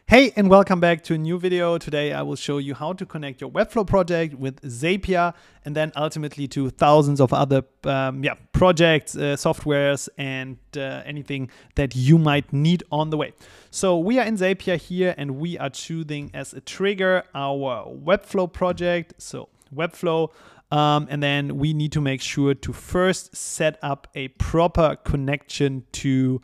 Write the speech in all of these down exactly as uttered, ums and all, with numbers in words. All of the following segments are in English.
Hey, and welcome back to a new video. Today I will show you how to connect your Webflow project with Zapier and then ultimately to thousands of other um, yeah, projects, uh, softwares, and uh, anything that you might need on the way. So we are in Zapier here and we are choosing as a trigger our Webflow project. So Webflow. Um, and then we need to make sure to first set up a proper connection to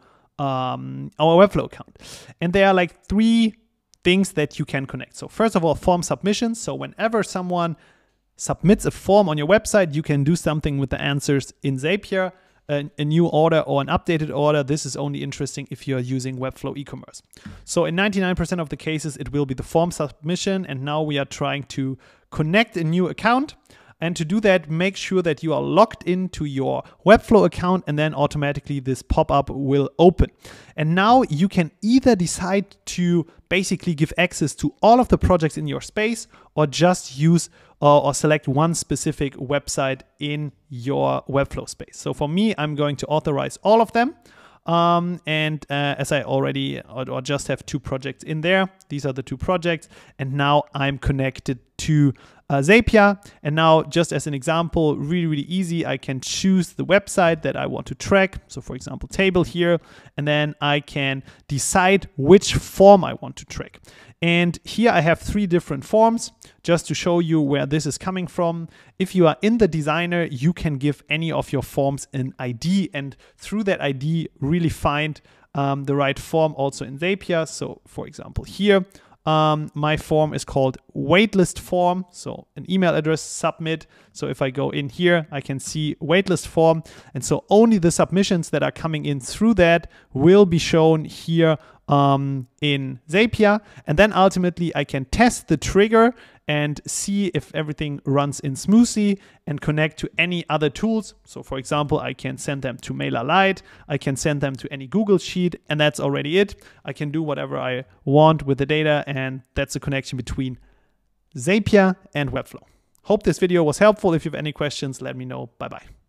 um, our Webflow account. And there are like three things that you can connect. So first of all, form submissions. So whenever someone submits a form on your website, you can do something with the answers in Zapier, a, a new order or an updated order. This is only interesting if you're using Webflow e-commerce. So in ninety-nine percent of the cases, it will be the form submission. And now we are trying to connect a new account. And to do that, make sure that you are logged into your Webflow account and then automatically this pop-up will open. And now you can either decide to basically give access to all of the projects in your space or just use uh, or select one specific website in your Webflow space. So for me, I'm going to authorize all of them. Um, and uh, as I already or, or just have two projects in there, these are the two projects. And now I'm connected to uh, Zapier. And now just as an example, really, really easy, I can choose the website that I want to track. So for example, table here, and then I can decide which form I want to track. And here I have three different forms just to show you where this is coming from. If you are in the designer, you can give any of your forms an I D and through that I D really find um, the right form also in Zapier. So for example, here, um, my form is called waitlist form. So an email address submit. So if I go in here, I can see waitlist form. And so only the submissions that are coming in through that will be shown here um, in Zapier. And then ultimately I can test the trigger and see if everything runs in smoothly and connect to any other tools. So for example, I can send them to MailerLite, I can send them to any Google Sheet, and that's already it. I can do whatever I want with the data, and that's a connection between Zapier and Webflow. Hope this video was helpful. If you have any questions, let me know. Bye-bye.